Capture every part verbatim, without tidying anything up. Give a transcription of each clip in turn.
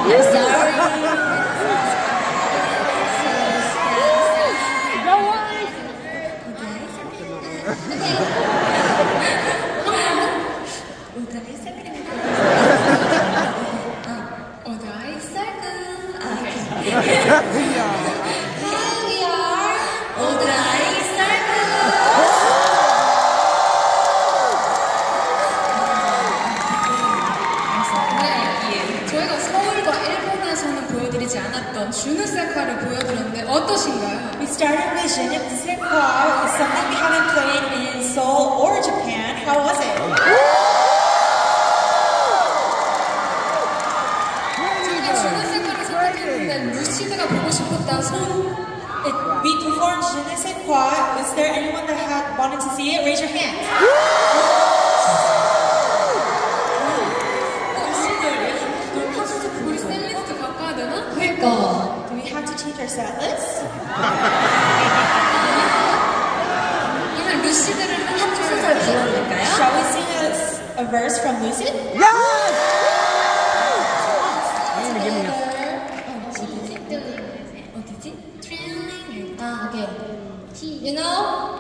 주누세콰를 보여드렸는데 어떠신가요? We started with 주누세콰. It's something we haven't played in Seoul or Japan. How was it? 저희가 주누세콰를 선택했는데 루시드가 보고 싶었다 손. It, we performed 주누세콰. Is there anyone that had wanted to see it? Raise your hand. 그러니까. Do we have to change our set list? 그러면 루시드를 한 소절 불러볼까요? Shall we sing a, a verse from Lucid? Yes! 어디지? 아, 오케이. You know?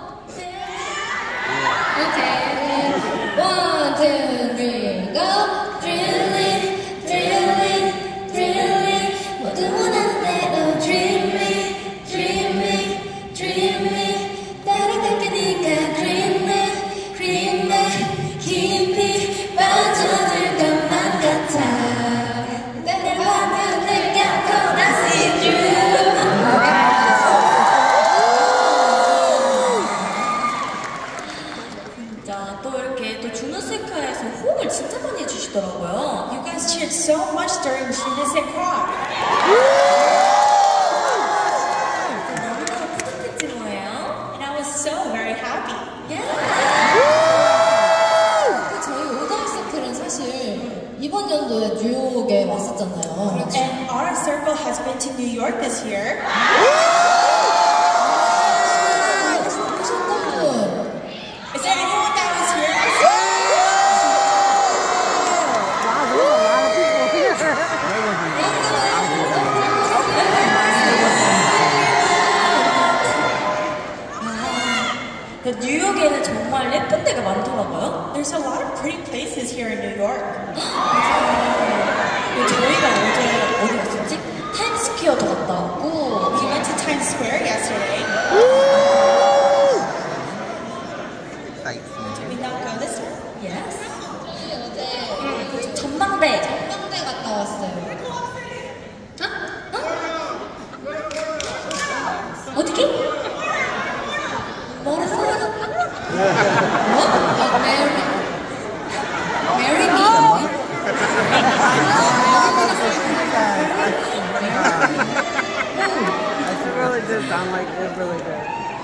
Okay. One, two, three, go. Drilling, drilling, drilling. 모두 원하는 대로 dreaming, dreaming, dreaming. 따라갈게 네가 dreaming, dreaming. 깊이 빠져들 것만 같아. 따라가면 내가 gonna see through. 진짜 또 이렇게 또 주누세콰에서 호응을 진짜 많이 해주시더라고요. You guys cheered so much during 주누세콰. 너무너무 뿌듯했지 뭐예요? And I was so very happy. Yeah. 저희 오다이서클은 사실 이번 연도에 뉴욕에 왔었잖아요. And our circle has been to New York this year. 보셨던 분? Is there anyone that was here? 뉴욕에는 정말 예쁜 데가 많더라고요. There's a lot of pretty places here in New York. 저희가 어제 어디 갔었지? 타임스퀘어도 갔다 왔고. We went to Times Square yesterday. Did we not go this time? Yes. 어제 전망대. 전망대 갔다 왔어요. 어? 어? 어디기? 뭐랬어? 어? 메리 메리 미? It really did sound like it really did.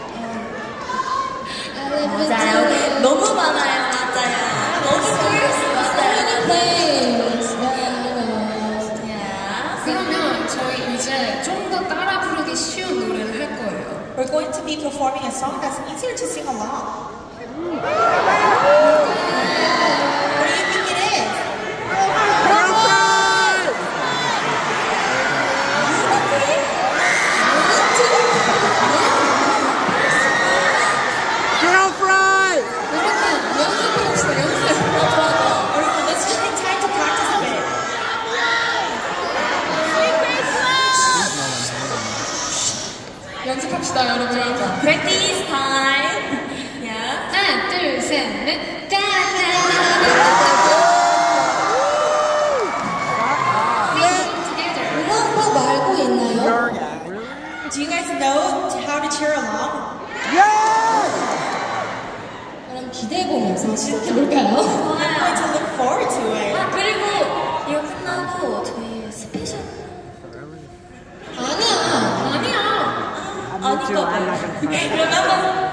맞아요. 너무 많아요. 맞아요. 너무 curious. 맞아요. 그러면 저희 이제 좀 더 따라 부르기 쉬운 노래를 할 거예요. We're going to be performing a song that's easier to sing along. What do you think it is? Girlfriend! 여러분 연습해봅시다. 연습. Everyone, let's just take time to practice a bit. 연습합시다, 여러분. Practice time. Yeah. 하나, 둘, 셋, 넷. 이거 한번 말고 있나요? Do you guys know how to cheer along? Yes! 그럼 기대해보면서 시작해볼까요? I'm going to look forward to it. 아 그리고 이거 끝나고 저희 스페셜. 아니야. 아니야. I'm with you. I'm not 아니거든. gonna cry. 그럼 한번